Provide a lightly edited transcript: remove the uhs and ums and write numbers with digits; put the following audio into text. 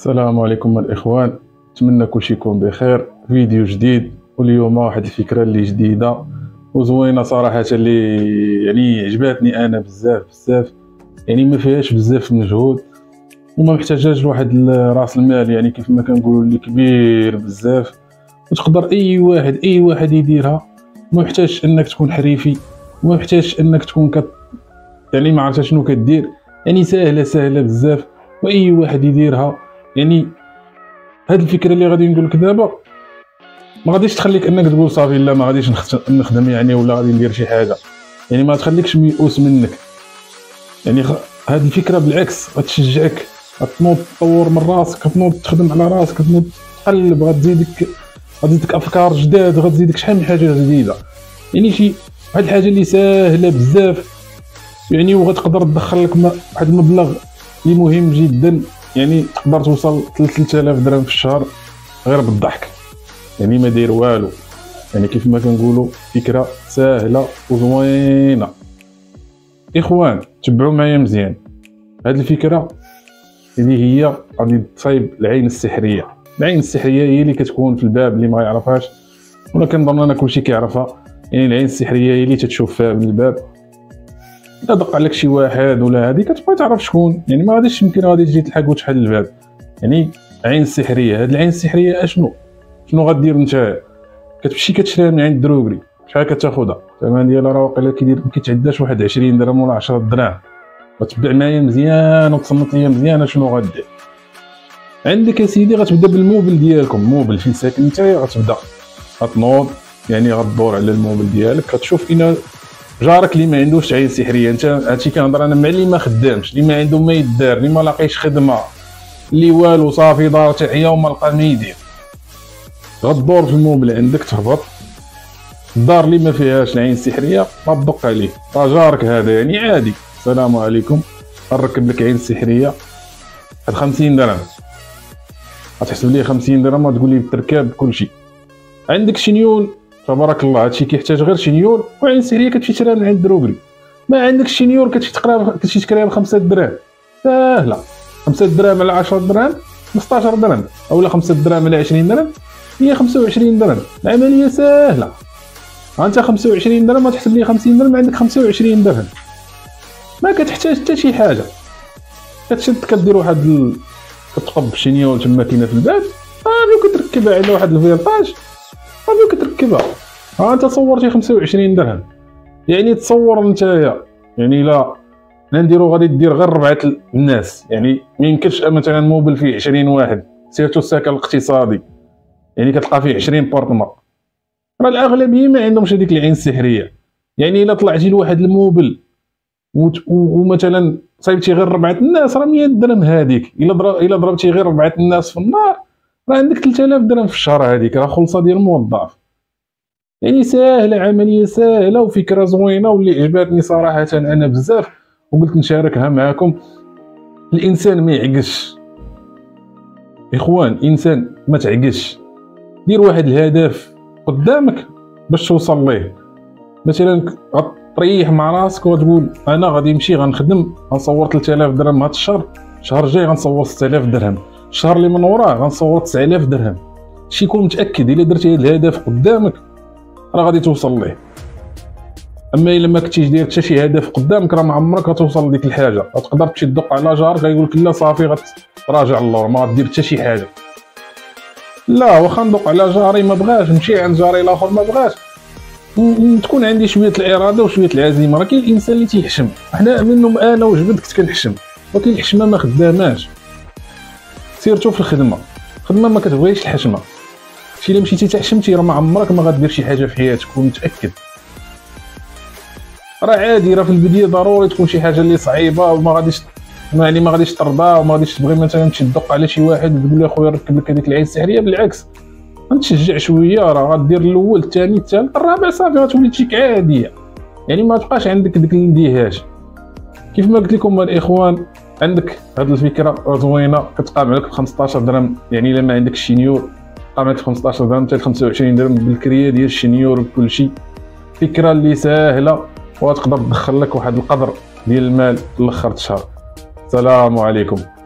السلام عليكم الاخوان، نتمنى كلشي يكون بخير. فيديو جديد، واليوم واحد الفكره اللي جديده وزوينه صراحه، اللي عجباتني انا بزاف. ما فيهاش بزاف مجهود وما محتاجاش لواحد راس المال، كيف ما كنقولوا اللي كبير بزاف، وتقدر اي واحد يديرها. ما محتاجش انك تكون حريفي، وما محتاجش انك تكون ما عرفتش شنو كدير. سهله بزاف واي واحد يديرها. هاد الفكره اللي غادي نقول لك دابا ما غاديش تخليك انك تقول صافي لا ما غاديش نخدم ولا غادي ندير شي حاجه، ما تخليكش ميؤوس منك. هاد الفكره بالعكس غتشجعك، غتنوض تطور من راسك، غتنوض تخدم على راسك، غتنوض تقلب، غتزيدك افكار جداد، غتزيدك شحال من حاجه جديده. شي واحد الحاجه اللي ساهله بزاف، وغتقدر تدخل لك واحد المبلغ اللي مهم جدا. تقدر توصل 3000 درهم في الشهر غير بالضحك، ما داير والو. كيف ما كنقولوا فكره ساهله وزوينه. اخوان تبعوا معايا مزيان، هاد الفكره اللي هي غادي تصايب العين السحريه. العين السحريه هي اللي كتكون في الباب، اللي ما يعرفهاش ولا كنظن انا كلشي كيعرفها. العين السحريه هي اللي تتشوف فيها من الباب، الا دق عليك شي واحد ولا هادي كتبقى تعرف شكون، ما غاديش يمكن غادي تجي تلحق وتحل الباب. عين السحريه. هاد العين السحريه شنو غدير نتا؟ كتمشي كتشريها من عند الدروغري. شحال كتاخذها؟ الثمن ديالها راه واقيلا كيدير ما كيتعداش واحد 20 درهم ولا 10 دراهم. غتبع معايا مزيان وتصنت ليا مزيان شنو غدير. عندك سيدي غتبدا بالموبل ديالكم، موبل فين ساكن نتايا. غتبدا غتنوض غدور على الموبل ديالك، كتشوف ان جارك اللي ما عندوش عين سحريه. انت هادشي كنهضر انا مع اللي ما خدامش، اللي ما عنده ما يدار، اللي ما لاقيش خدمه، اللي والو صافي دار تعيا وما لقى ما يدير. غدور في الموبل عندك، تهبط الدار اللي ما فيهاش العين السحريه ما تدق عليه، راه جارك هذا عادي. السلام عليكم، نركب لك عين سحريه هاد 50 درهم. غتحسب لي 50 درهم وتقول لي بالتركاب كلشي. عندك شنيول تبارك الله، هادشي كيحتاج غير شنيول وعين سحريه كتمشي تشريها من عند الدروغري. ما عندك شنيول كتمشي تشريها ب 5 دراهم. ساهله، 5 دراهم على 10 دراهم 15 درهم، اولا 5 دراهم على 20 درهم هي 25 درهم. العمليه ساهله. انت 25 درهم تحسب لي 50 درهم، عندك 25 درهم. ما كتحتاج حتى شي حاجه. كتشد كدير واحد كتقب شنيول تما كاينه في الباب، وكتركبها على واحد الفيرطاج وكتركبها. انت صورتي 25 درهم. تصور نتايا لا نديرو غادي دير غير 4 الناس. ما يمكنش مثلا موبل فيه 20 واحد، سيرتو السكن الاقتصادي كتلقى فيه 20 بورطمون. راه الاغلبيه ما عندهمش هذيك العين السحريه. الا طلعتي لواحد الموبل ومثلا صايبتي غير 4 الناس، راه 100 درهم هذيك. الا ضربتي غير 4 الناس في النار راه عندك 3000 درهم في الشهر. هذيك راه خلصه ديال الموظف. ساهله، عمليه ساهله وفكره زوينه واللي عجباتني صراحه انا بزاف، وقلت نشاركها معكم. الانسان ما يعقش اخوان، انسان ما تعقش. دير واحد الهدف قدامك باش توصل ليه. مثلا غتريح مع راسك وتقول انا غادي نمشي غنخدم، غنصور 3000 درهم هذا الشهر، الشهر الجاي غنصور 6000 درهم، الشهر اللي من وراه غنصور 9000 درهم. شي كون متاكد الا درتي هذا الهدف قدامك راه غادي توصل ليه. اما الا ما كنتيش داير حتى شي هدف قدامك راه ما عمرك غتوصل لديك الحاجه. غتقدر تمشي تدق على جارك غيقول لك لا صافي غتراجع اللور، ما غدير حتى شي حاجه. لا واخا ندق على جاري ما بغاش، نمشي عند جاري الاخر ما بغاش، تكون عندي شويه الاراده وشويه العزيمه. راه كاين الانسان اللي تيحشم، حنا منهم انا وجبد كنت كنحشم، ولكن الحشمه ما خداماش. سيرتو في الخدمه ما كتبغيش الحشمه. شي الا مشيتي تحشمتي راه ما عمرك ما غدير شي حاجه في حياتك، كون متاكد. راه عادي، راه في البدايه ضروري تكون شي حاجه اللي صعيبه وما غاديش ما غاديش ترضى، وما غاديش تبغي مثلا تمشي تدق على شي واحد وتقول له اخويا ركب لك هذيك العين السحريه. بالعكس غتشجع شويه، راه غدير الاول الثاني الثالث الرابع صافي غتولي تجيك عاديه. ما تبقاش عندك ديك الاندهاش. كيف ما قلت لكم الاخوان، عندك هذه الفكره زوينه كتقام عليك ب 15 درهم. الا ما عندك شنيور قام عليك 15 درهم حتى 25 درهم بالكريه ديال الشنيور وكل شيء. فكره اللي ساهله وتقدر تدخل لك واحد القدر ديال المال لاخر الشهر. السلام عليكم.